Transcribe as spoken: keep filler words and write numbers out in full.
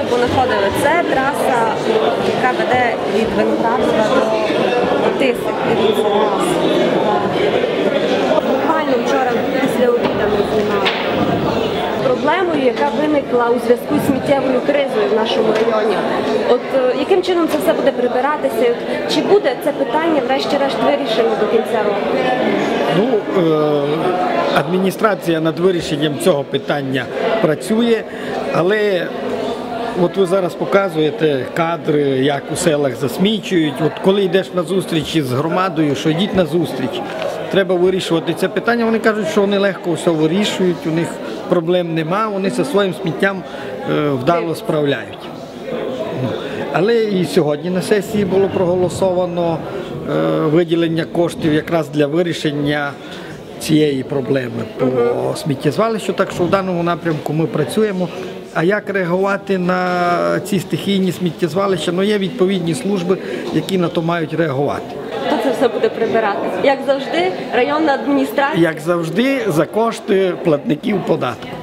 понаходили. Це траса, яка веде від Виноградова до Тиси. Дивіться, раз. Буквально вчора після обіду ми знімали. Проблемою, яка виникла у зв'язку з сміттєвою кризою в нашому районі. От е, яким чином це все буде прибиратися? От, чи буде це питання врешті-решт вирішено до кінця року? Ну, е, адміністрація над вирішенням цього питання працює, але от ви зараз показуєте кадри, як у селах засмічують. От коли йдеш на зустріч з громадою, що йдіть на зустріч, треба вирішувати це питання. Вони кажуть, що вони легко все вирішують, у них проблем нема, вони зі своїм сміттям е, вдало справляють. Але і сьогодні на сесії було проголосовано е, виділення коштів якраз для вирішення цієї проблеми по сміттєзвалищу, так що в даному напрямку ми працюємо. А як реагувати на ці стихійні сміттєзвалища? Ну, є відповідні служби, які на то мають реагувати. Хто це все буде прибирати? Як завжди, районна адміністрація? Як завжди, за кошти платників податку.